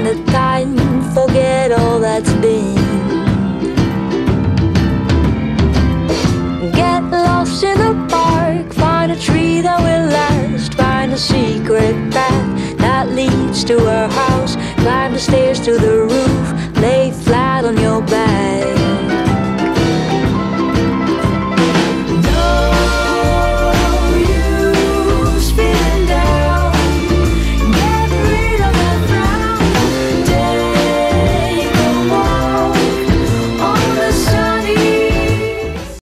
the time, forget all that's been. Get lost in the park, find a tree that will last, find a secret